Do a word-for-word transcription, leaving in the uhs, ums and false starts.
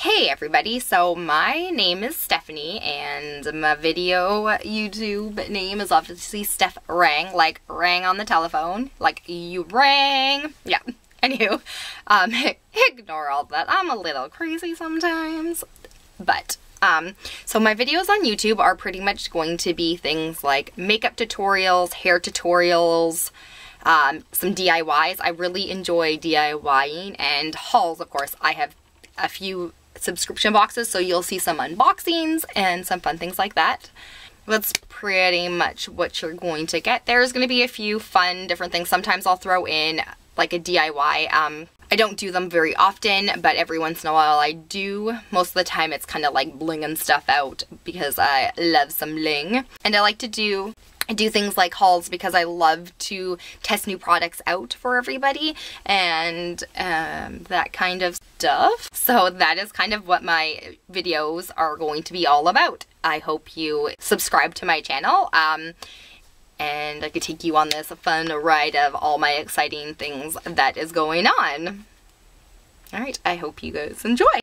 Hey everybody, so my name is Stephanie and my video YouTube name is obviously Steph Rang, like rang on the telephone, like you rang. Yeah, anywho, um, ignore all that. I'm a little crazy sometimes, but um, so my videos on YouTube are pretty much going to be things like makeup tutorials, hair tutorials, um, some D I Ys. I really enjoy DIYing, and hauls, of course. I have a few subscription boxes, so you'll see some unboxings and some fun things like that. That's pretty much what you're going to get. There's going to be a few fun different things. Sometimes I'll throw in like a D I Y. Um, I don't do them very often, but every once in a while I do. Most of the time it's kind of like blinging stuff out because I love some bling. And I like to do I do things like hauls because I love to test new products out for everybody and um, that kind of stuff. So that is kind of what my videos are going to be all about. I hope you subscribe to my channel um, and I could take you on this fun ride of all my exciting things that is going on. Alright, I hope you guys enjoy.